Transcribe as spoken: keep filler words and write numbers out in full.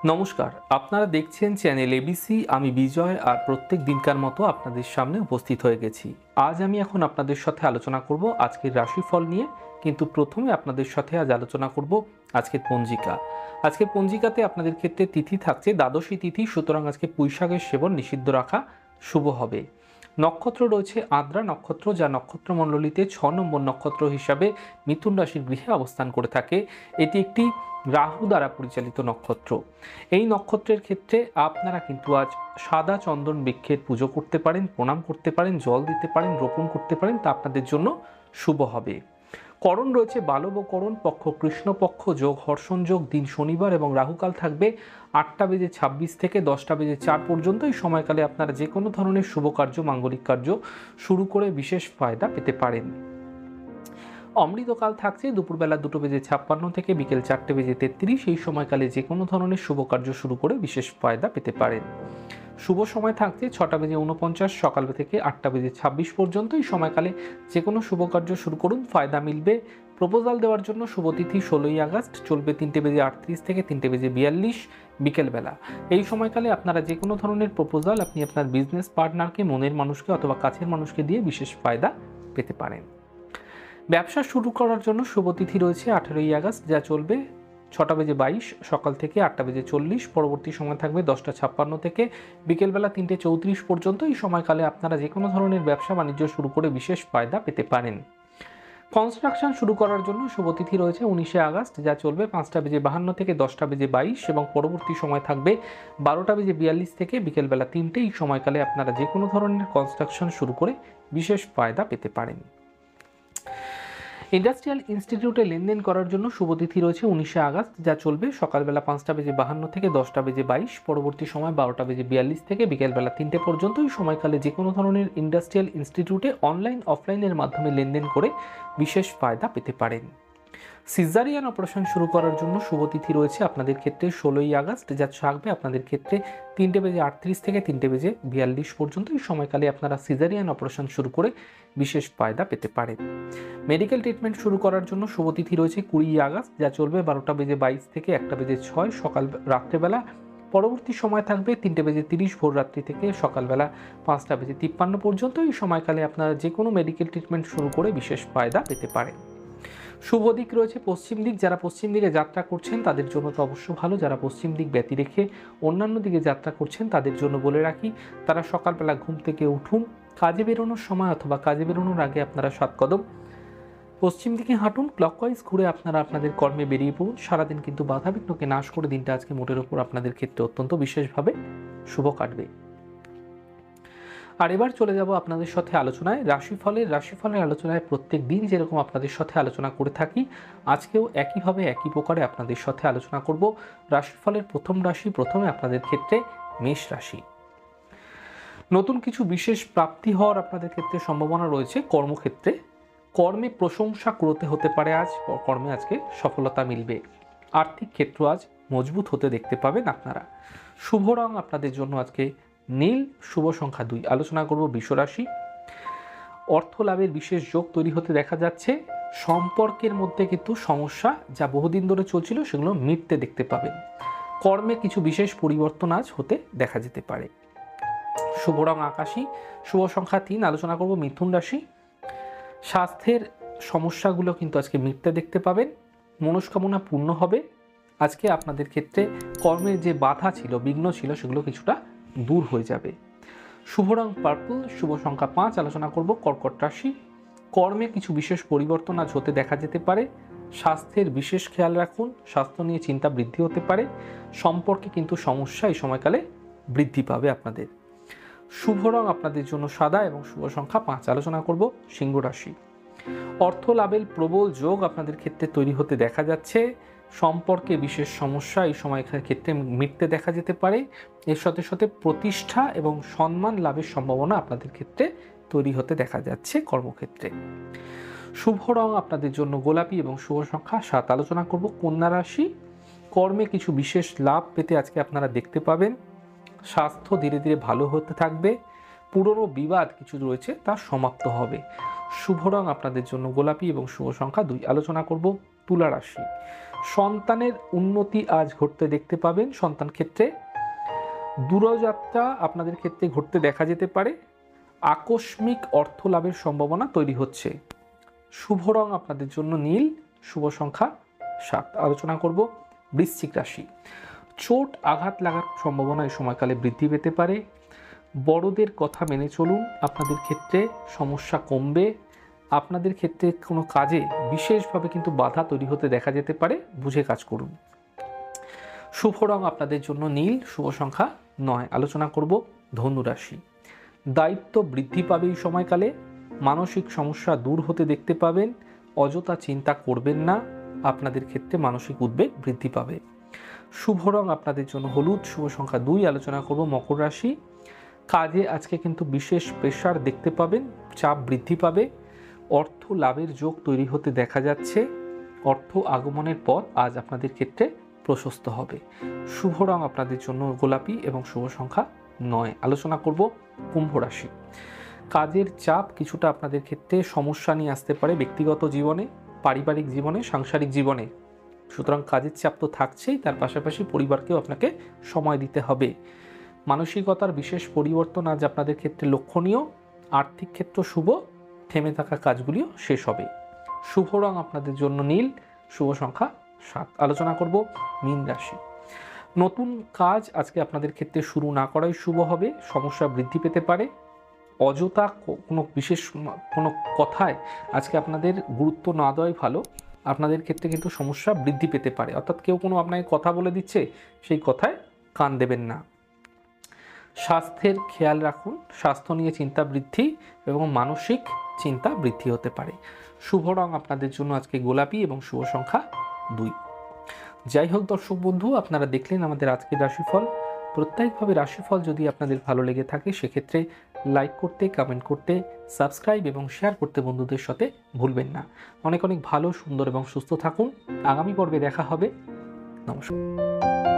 নমস্কার, আপনারা দেখছেন চ্যানেল এবিসি। আমি বিজয় আর প্রত্যেক দিনকার মতো আপনাদের সামনে উপস্থিত হয়ে গেছি। আজ আমি এখন আপনাদের সাথে আলোচনা করব আজকের রাশিফল নিয়ে, কিন্তু প্রথমে আপনাদের সাথে আজ আলোচনা করব আজকের পঞ্জিকা। আজকের পঞ্জিকাতে আপনাদের ক্ষেত্রে তিথি থাকছে দ্বাদশী তিথি, সুতরাং আজকে পুঁইশাকের সেবন নিষিদ্ধ রাখা শুভ হবে। নক্ষত্র রয়েছে আদ্রা নক্ষত্র, যা নক্ষত্রমণ্ডলীতে ছ নম্বর নক্ষত্র হিসাবে মিথুন রাশির গৃহে অবস্থান করে থাকে। এটি একটি রাহু দ্বারা পরিচালিত নক্ষত্র। এই নক্ষত্রের ক্ষেত্রে আপনারা কিন্তু আজ সাদা চন্দন বৃক্ষের পুজো করতে পারেন, প্রণাম করতে পারেন, জল দিতে পারেন, রোপণ করতে পারেন, তা আপনাদের জন্য শুভ হবে। করণ রয়েছে বালব করণ, পক্ষ কৃষ্ণপক্ষ, যোগ হর্ষণ যোগ, দিন শনিবার এবং রাহুকাল থাকবে আটটা বেজে ছাব্বিশ থেকে দশটা বেজে চার পর্যন্ত। এই সময়কালে আপনারা যে কোনো ধরনের শুভ কার্য, মাঙ্গলিক কার্য শুরু করে বিশেষ ফায়দা পেতে পারেন। অমৃতকাল থাকছে দুপুরবেলা দুটো বেজে ছাপ্পান্ন থেকে বিকেল চারটে বেজে তেত্রিশ। এই সময়কালে যে কোনো ধরনের শুভ কার্য শুরু করে বিশেষ ফায়দা পেতে পারেন। শুভ সময় থাকছে ছটা বেজে উনপঞ্চাশ সকাল থেকে আটটা বেজে ছাব্বিশ পর্যন্ত। এই সময়কালে যে কোনো শুভ কার্য শুরু করুন, ফায়দা মিলবে। প্রপোজাল দেওয়ার জন্য শুভতিথি ষোলোই আগস্ট, চলবে তিনটে বেজে আটত্রিশ থেকে তিনটে বেজে বিয়াল্লিশ বিকেলবেলা। এই সময়কালে আপনারা যে কোনো ধরনের প্রপোজাল আপনি আপনার বিজনেস পার্টনারকে, মনের মানুষকে অথবা কাছের মানুষকে দিয়ে বিশেষ ফায়দা পেতে পারেন। ব্যবসা শুরু করার জন্য শুভতিথি রয়েছে আঠেরোই আগস্ট, যা চলবে ছটা বেজে বাইশ সকাল থেকে আটটা বেজে চল্লিশ। পরবর্তী সময় থাকবে দশটা ছাপ্পান্ন থেকে বিকেলবেলা তিনটে চৌত্রিশ পর্যন্ত। এই সময়কালে আপনারা যে কোনো ধরনের ব্যবসা বাণিজ্য শুরু করে বিশেষ ফায়দা পেতে পারেন। কনস্ট্রাকশন শুরু করার জন্য শুভতিথি রয়েছে উনিশে আগস্ট, যা চলবে পাঁচটা বেজে বাহান্ন থেকে দশটা বেজে বাইশ এবং পরবর্তী সময় থাকবে বারোটা বেজে বিয়াল্লিশ থেকে বিকেলবেলা তিনটে। এই সময়কালে আপনারা যে কোনো ধরনের কনস্ট্রাকশন শুরু করে বিশেষ ফায়দা পেতে পারেন। ইন্ডাস্ট্রিয়াল ইনস্টিটিউটে লেনদেন করার জন্য শুভতিথি রয়েছে উনিশে আগস্ট, যা চলবে সকালবেলা পাঁচটা বেজে বাহান্ন থেকে দশটা বেজে বাইশ। পরবর্তী সময় বারোটা বেজে বিয়াল্লিশ থেকে বিকেলবেলা তিনটে পর্যন্ত। এই সময়কালে যে কোনো ধরনের ইন্ডাস্ট্রিয়াল ইনস্টিটিউটে অনলাইন অফলাইনের মাধ্যমে লেনদেন করে বিশেষ ফায়দা পেতে পারেন। সিজারিয়ান অপারেশন শুরু করার জন্য শুভতিথি রয়েছে আপনাদের ক্ষেত্রে ষোলোই আগস্ট, যা থাকবে আপনাদের ক্ষেত্রে তিনটে বেজে আটত্রিশ থেকে তিনটে বেজে বিয়াল্লিশ পর্যন্ত। এই সময়কালে আপনারা সিজারিয়ান অপারেশন শুরু করে বিশেষ ফায়দা পেতে পারেন। মেডিকেল ট্রিটমেন্ট শুরু করার জন্য শুভতিথি রয়েছে কুড়ি আগস্ট, যা চলবে বারোটা বেজে বাইশ থেকে একটা বেজে ছয় সকাল রাত্রেবেলা। পরবর্তী সময় থাকবে তিনটে বেজে তিরিশ ভোর রাত্রি থেকে সকালবেলা পাঁচটা বেজে তিপ্পান্ন পর্যন্ত। এই সময়কালে আপনারা যে কোনো মেডিকেল ট্রিটমেন্ট শুরু করে বিশেষ ফায়দা পেতে পারেন। শুভ দিক রয়েছে পশ্চিম দিক। যারা পশ্চিম দিকে যাত্রা করছেন তাদের জন্য তো অবশ্য ভালো। যারা পশ্চিম দিক ব্যতি রেখে অন্যান্য দিকে যাত্রা করছেন তাদের জন্য বলে রাখি, তারা সকালবেলা ঘুম থেকে উঠুন, কাজে বেরোনোর সময় অথবা কাজে বেরোনোর আগে আপনারা সাত কদম পশ্চিম দিকে হাঁটুন, ক্লকওয়াইজ ঘুরে আপনারা আপনাদের কর্মে বেরিয়ে পড়ুন। সারাদিন কিন্তু বাধাবিঘ্নকে নাশ করে দিনটা আজকে মোটের ওপর আপনাদের ক্ষেত্রে অত্যন্ত বিশেষভাবে শুভ কাটবে। আর এবার চলে যাব আপনাদের সাথে আলোচনায় রাশিফলের। রাশিফলের আলোচনায় প্রত্যেক দিন যেরকম আপনাদের সাথে আলোচনা করে থাকি, আজকেও একইভাবে একই প্রকারে আপনাদের সাথে আলোচনা করব রাশিফলের প্রথম রাশি। প্রথমে আপনাদের ক্ষেত্রে মেষ রাশি। নতুন কিছু বিশেষ প্রাপ্তি হওয়ার আপনাদের ক্ষেত্রে সম্ভাবনা রয়েছে। কর্মক্ষেত্রে কর্মে প্রশংসা করতে হতে পারে, আজ কর্মে আজকে সফলতা মিলবে। আর্থিক ক্ষেত্র আজ মজবুত হতে দেখতে পাবেন আপনারা। শুভ রং আপনাদের জন্য আজকে নীল, শুভ সংখ্যা দুই। আলোচনা করব বৃষ রাশি। অর্থ লাভের বিশেষ যোগ তৈরি হতে দেখা যাচ্ছে। সম্পর্কের মধ্যে কিন্তু সমস্যা যা বহুদিন ধরে চলছিল সেগুলো মিটতে দেখতে পাবেন। কর্মে কিছু বিশেষ পরিবর্তন আজ হতে দেখা যেতে পারে। শুভ রং আকাশী, শুভ সংখ্যা তিন। আলোচনা করব মিথুন রাশি। স্বাস্থ্যের সমস্যাগুলো কিন্তু আজকে মিটতে দেখতে পাবেন। মনস্কামনা পূর্ণ হবে। আজকে আপনাদের ক্ষেত্রে কর্মের যে বাধা ছিল, বিঘ্ন ছিল, সেগুলো কিছুটা দূর হয়ে যাবে। শুভ রং পার্পল, শুভ সংখ্যা পাঁচ। আলোচনা করব কর্কট রাশি। কর্মে কিছু বিশেষ পরিবর্তন আজ হতে দেখা যেতে পারে। স্বাস্থ্যের বিশেষ খেয়াল রাখুন, স্বাস্থ্য নিয়ে চিন্তা বৃদ্ধি হতে পারে। সম্পর্কে কিন্তু সমস্যা এই সময়কালে বৃদ্ধি পাবে আপনাদের। শুভ রং আপনাদের জন্য সাদা এবং শুভ সংখ্যা পাঁচ। আলোচনা করব সিংহ রাশি। অর্থ লাভের প্রবল যোগ আপনাদের ক্ষেত্রে তৈরি হতে দেখা যাচ্ছে। সম্পর্কে বিশেষ সমস্যা এই সময় ক্ষেত্রে মিটতে দেখা যেতে পারে। এর সাথে সাথে প্রতিষ্ঠা এবং সম্মান লাভের সম্ভাবনা আপনাদের ক্ষেত্রে তৈরি হতে দেখা যাচ্ছে কর্মক্ষেত্রে। শুভ রং আপনাদের জন্য গোলাপি এবং শুভ সংখ্যা সাত। আলোচনা করব কন্যা রাশি। কর্মে কিছু বিশেষ লাভ পেতে আজকে আপনারা দেখতে পাবেন। স্বাস্থ্য ধীরে ধীরে ভালো হতে থাকবে। পুরনো বিবাদ কিছু রয়েছে তা সমাপ্ত হবে। শুভ রং আপনাদের জন্য গোলাপি এবং শুভ সংখ্যা দুই। আলোচনা করব তুলা রাশি। সন্তানের উন্নতি আজ ঘটতে দেখতে পাবেন। সন্তান ক্ষেত্রে দূরযাত্রা আপনাদের ক্ষেত্রে ঘটতে দেখা যেতে পারে। আকস্মিক অর্থ লাভের সম্ভাবনা তৈরি হচ্ছে। শুভ রং আপনাদের জন্য নীল, শুভ সংখ্যা সাত। আলোচনা করব বৃশ্চিক রাশি। চোট আঘাত লাগার সম্ভাবনা এই সময়কালে বৃদ্ধি পেতে পারে। বড়দের কথা মেনে চলুন, আপনাদের ক্ষেত্রে সমস্যা কমবে। আপনাদের ক্ষেত্রে কোনো কাজে বিশেষভাবে কিন্তু বাধা তৈরি হতে দেখা যেতে পারে, বুঝে কাজ করুন। শুভ রং আপনাদের জন্য নীল, শুভ সংখ্যা নয়। আলোচনা করব ধনু রাশি। দায়িত্ব বৃদ্ধি পাবে এই সময়কালে। মানসিক সমস্যা দূর হতে দেখতে পাবেন। অযথা চিন্তা করবেন না, আপনাদের ক্ষেত্রে মানসিক উদ্বেগ বৃদ্ধি পাবে। শুভ রং আপনাদের জন্য হলুদ, শুভ সংখ্যা দুই। আলোচনা করব মকর রাশি। কাজে আজকে কিন্তু বিশেষ প্রেশার দেখতে পাবেন, চাপ বৃদ্ধি পাবে। অর্থ লাভের যোগ তৈরি হতে দেখা যাচ্ছে। অর্থ আগমনের পথ আজ আপনাদের ক্ষেত্রে প্রশস্ত হবে। শুভ রং আপনাদের জন্য গোলাপি এবং শুভ সংখ্যা নয়। আলোচনা করব কুম্ভ রাশি। কাজের চাপ কিছুটা আপনাদের ক্ষেত্রে সমস্যা নিয়ে আসতে পারে ব্যক্তিগত জীবনে, পারিবারিক জীবনে, সাংসারিক জীবনে। সুতরাং কাজের চাপ তো থাকছেই, তার পাশাপাশি পরিবারকেও আপনাকে সময় দিতে হবে। মানসিকতার বিশেষ পরিবর্তন আজ আপনাদের ক্ষেত্রে লক্ষণীয়। আর্থিক ক্ষেত্র শুভ, থেমে থাকা কাজগুলিও শেষ হবে। শুভ রং আপনাদের জন্য নীল, শুভ সংখ্যা সাত। আলোচনা করব মীন রাশি। নতুন কাজ আজকে আপনাদের ক্ষেত্রে শুরু না করাই শুভ হবে। সমস্যা বৃদ্ধি পেতে পারে। অযথা কোনো বিশেষ কোনো কথায় আজকে আপনাদের গুরুত্ব না দেওয়াই ভালো। আপনাদের ক্ষেত্রে কিন্তু সমস্যা বৃদ্ধি পেতে পারে, অর্থাৎ কেউ কোনো আপনাকে কথা বলে দিচ্ছে, সেই কথায় কান দেবেন না। স্বাস্থ্যের খেয়াল রাখুন, স্বাস্থ্য নিয়ে চিন্তা বৃদ্ধি এবং মানসিক চিন্তা বৃদ্ধি হতে পারে। শুভ রং আপনাদের জন্য আজকে গোলাপি এবং শুভ সংখ্যা দুই। যাই হোক দর্শক বন্ধু, আপনারা দেখলেন আমাদের আজকের রাশিফল। প্রত্যেকভাবে রাশিফল যদি আপনাদের ভালো লেগে থাকে সেক্ষেত্রে লাইক করতে, কমেন্ট করতে, সাবস্ক্রাইব এবং শেয়ার করতে বন্ধুদের সাথে ভুলবেন না। অনেক অনেক ভালো, সুন্দর এবং সুস্থ থাকুন। আগামী পর্বে দেখা হবে। নমস্কার।